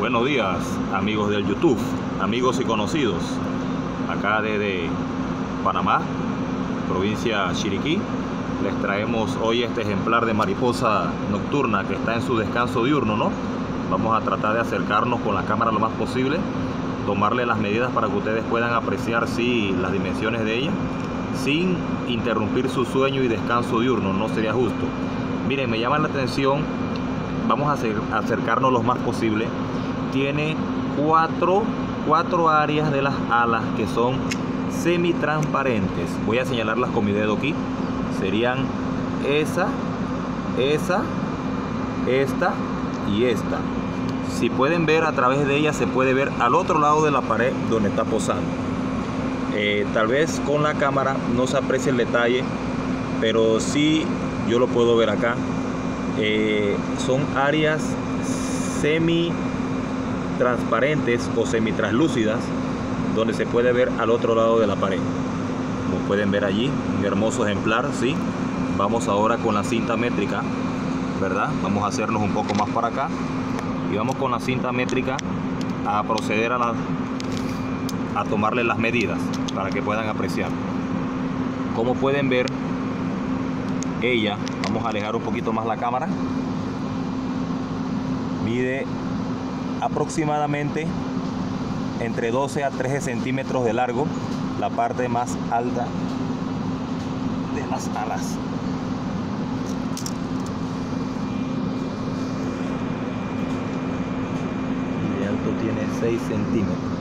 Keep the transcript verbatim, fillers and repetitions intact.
Buenos días, amigos del YouTube, amigos y conocidos. Acá desde Panamá, provincia Chiriquí, les traemos hoy este ejemplar de mariposa nocturna que está en su descanso diurno, ¿no? Vamos a tratar de acercarnos con la cámara lo más posible, tomarle las medidas para que ustedes puedan apreciar sí, las dimensiones de ella, sin interrumpir su sueño y descanso diurno, no sería justo. Miren, me llama la atención, vamos a acercarnos lo más posible. Tiene cuatro, cuatro áreas de las alas que son semitransparentes. Voy a señalarlas con mi dedo aquí. Serían esa, esa, esta y esta. Si pueden ver, a través de ella se puede ver al otro lado de la pared donde está posando. Eh, tal vez con la cámara no se aprecia el detalle, pero sí yo lo puedo ver acá. Eh, son áreas semi transparentes o semi-translúcidas donde se puede ver al otro lado de la pared. Como pueden ver allí, un hermoso ejemplar, ¿sí? Vamos ahora con la cinta métrica, ¿verdad? Vamos a hacernos un poco más para acá y vamos con la cinta métrica a proceder a, la, a tomarle las medidas para que puedan apreciar. Como pueden ver, ella, vamos a alejar un poquito más la cámara, mide aproximadamente entre doce a trece centímetros de largo, la parte más alta de las alas. De alto tiene seis centímetros.